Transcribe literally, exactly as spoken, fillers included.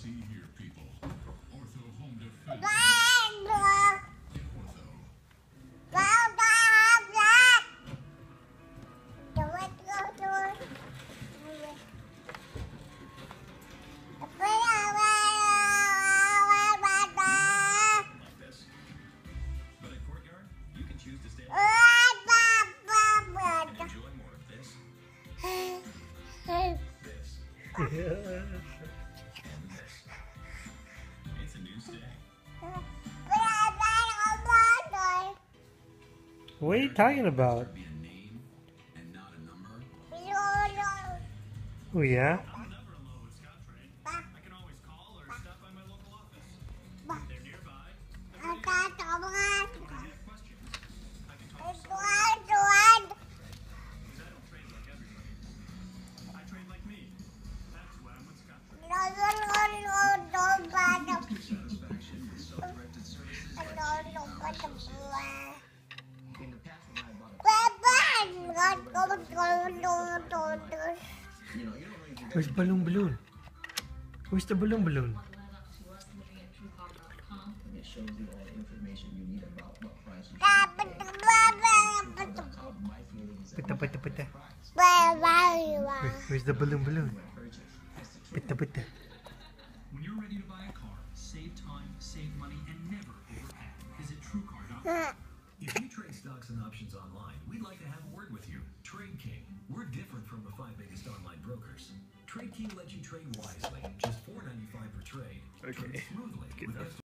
See here, people. Ortho Home Defense. Get Ortho. Like this. But at Courtyard, you can choose to stay and enjoy more of this, this, and this. It's a new stay. What are you talking about? Be a name and not a number. Oh yeah? I'm never alone with Scottrade. I can always call or stop by my local office. They're nearby. If you have questions, I can talk to someone. Because I don't trade like everybody. I trade like me. That's why I'm with Scottrade. Satisfaction with self-directed services like in the past when I bought a you know, you don't really do Where's balloon balloon? Where's the balloon balloon? It shows you all the information you need about what price you should my feelings Pita pita pita. price. Where, where's the balloon balloon? Pita pita. When you're ready to buy a car, save time, save money, and never overpay. Visit TrueCar dot com. If you trade stocks and options online, we'd like to have a word with you. Trade King. We're different from the five biggest online brokers. Trade King lets you trade wisely. Just four ninety-five per trade. Okay. Trade smoothly. Good with enough.